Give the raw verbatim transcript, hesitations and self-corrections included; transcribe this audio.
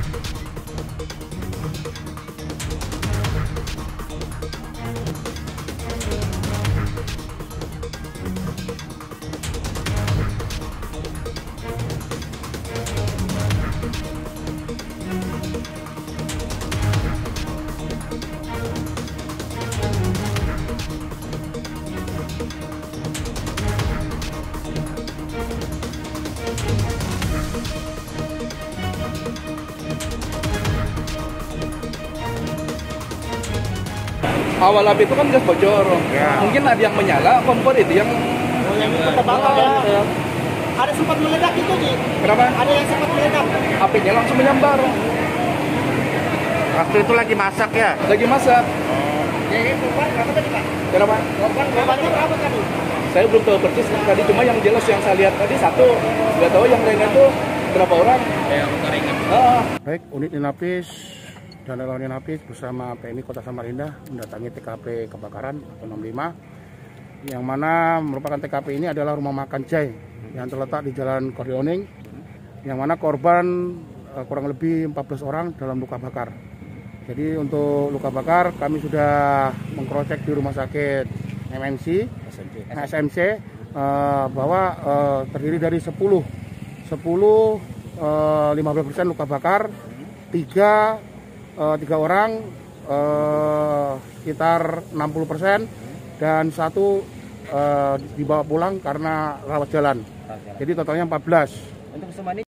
Awal api itu kan gas bocor, ya. Mungkin ada yang menyala, kompor itu yang oh, yang terbakar ya. Ya. Ada sempat meledak itu, Ji. Kenapa? Ada yang sempat meledak. Apinya langsung menyambar. Waktu itu lagi masak ya? Lagi masak. Oh. Ya, itu Pak, berapa tadi, Pak? Kenapa? Korban korbannya berapa tadi? Saya belum tahu persis tadi, cuma yang jelas yang saya lihat tadi satu, nggak tahu yang lainnya itu berapa orang. Ya, ringan. Ah. Baik, unit Inapis dan relawan Inapis bersama P M I Kota Samarinda mendatangi T K P kebakaran atau enam puluh lima, yang mana merupakan T K P ini adalah rumah makan Jai yang terletak di Jalan Kordioning, yang mana korban uh, kurang lebih empat belas orang dalam luka bakar. Jadi untuk luka bakar kami sudah mengcrosscheck di rumah sakit M M C, S M C uh, bahwa uh, terdiri dari sepuluh, sepuluh, uh, lima belas persen luka bakar, tiga Uh, tiga orang uh, sekitar enam puluh persen dan satu uh, dibawa pulang karena rawat jalan. Jadi totalnya empat belas. Untuk semua ini